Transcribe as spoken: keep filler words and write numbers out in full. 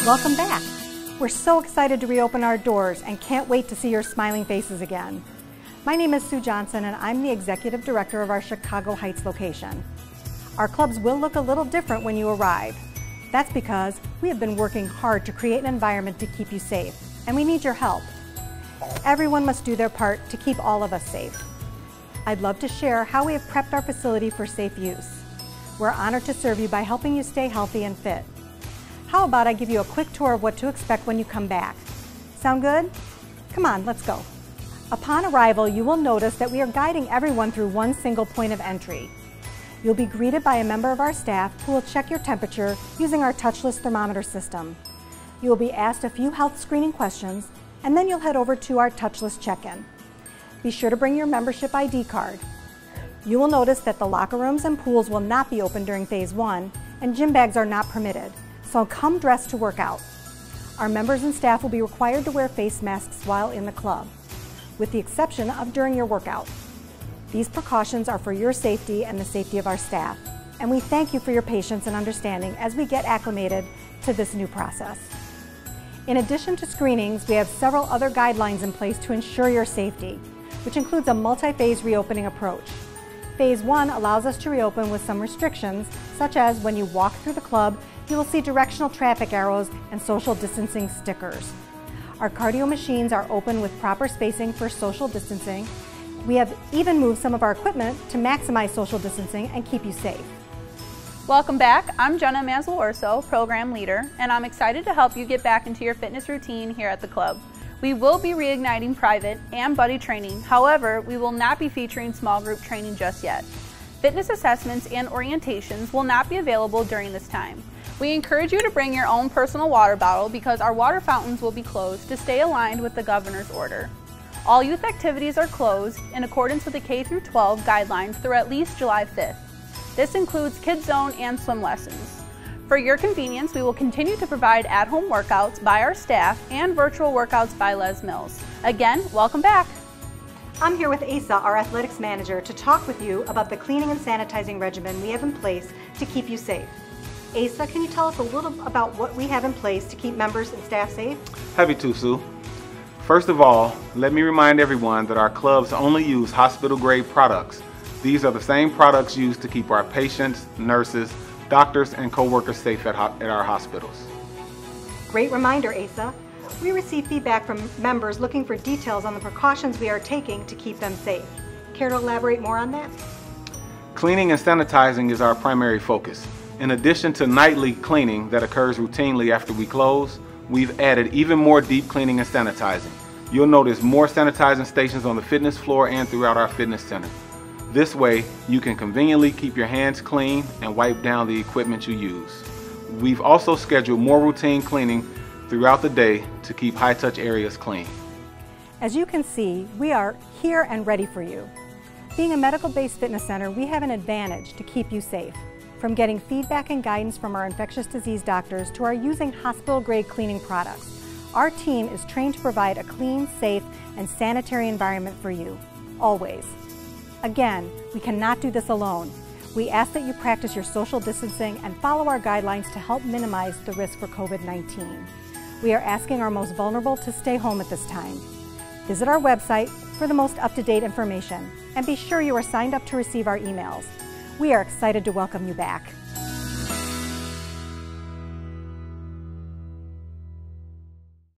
Welcome back. We're so excited to reopen our doors and can't wait to see your smiling faces again. My name is Sue Johnson and I'm the Executive Director of our Chicago Heights location. Our clubs will look a little different when you arrive. That's because we have been working hard to create an environment to keep you safe, and we need your help. Everyone must do their part to keep all of us safe. I'd love to share how we have prepped our facility for safe use. We're honored to serve you by helping you stay healthy and fit. How about I give you a quick tour of what to expect when you come back? Sound good? Come on, let's go. Upon arrival, you will notice that we are guiding everyone through one single point of entry. You'll be greeted by a member of our staff who will check your temperature using our touchless thermometer system. You will be asked a few health screening questions, and then you'll head over to our touchless check-in. Be sure to bring your membership I D card. You will notice that the locker rooms and pools will not be open during phase one, and gym bags are not permitted, so come dressed to work out. Our members and staff will be required to wear face masks while in the club, with the exception of during your workout. These precautions are for your safety and the safety of our staff, and we thank you for your patience and understanding as we get acclimated to this new process. In addition to screenings, we have several other guidelines in place to ensure your safety, which includes a multi-phase reopening approach. Phase one allows us to reopen with some restrictions, such as when you walk through the club, you will see directional traffic arrows and social distancing stickers. Our cardio machines are open with proper spacing for social distancing. We have even moved some of our equipment to maximize social distancing and keep you safe. Welcome back. I'm Jenna Mazzolorso, Program Leader, and I'm excited to help you get back into your fitness routine here at the club. We will be reigniting private and buddy training. However, we will not be featuring small group training just yet. Fitness assessments and orientations will not be available during this time. We encourage you to bring your own personal water bottle because our water fountains will be closed to stay aligned with the governor's order. All youth activities are closed in accordance with the K through twelve guidelines through at least July fifth. This includes Kids Zone and swim lessons. For your convenience, we will continue to provide at-home workouts by our staff and virtual workouts by Les Mills. Again, welcome back. I'm here with Asa, our athletics manager, to talk with you about the cleaning and sanitizing regimen we have in place to keep you safe. Asa, can you tell us a little about what we have in place to keep members and staff safe? Happy to, Sue. First of all, let me remind everyone that our clubs only use hospital-grade products. These are the same products used to keep our patients, nurses, doctors, and co-workers safe at, at our hospitals. Great reminder, Asa. We receive feedback from members looking for details on the precautions we are taking to keep them safe. Care to elaborate more on that? Cleaning and sanitizing is our primary focus. In addition to nightly cleaning that occurs routinely after we close, we've added even more deep cleaning and sanitizing. You'll notice more sanitizing stations on the fitness floor and throughout our fitness center. This way, you can conveniently keep your hands clean and wipe down the equipment you use. We've also scheduled more routine cleaning throughout the day to keep high-touch areas clean. As you can see, we are here and ready for you. Being a medical-based fitness center, we have an advantage to keep you safe. From getting feedback and guidance from our infectious disease doctors to our using hospital-grade cleaning products, our team is trained to provide a clean, safe, and sanitary environment for you, always. Again, we cannot do this alone. We ask that you practice your social distancing and follow our guidelines to help minimize the risk for COVID nineteen. We are asking our most vulnerable to stay home at this time. Visit our website for the most up-to-date information, and be sure you are signed up to receive our emails. We are excited to welcome you back.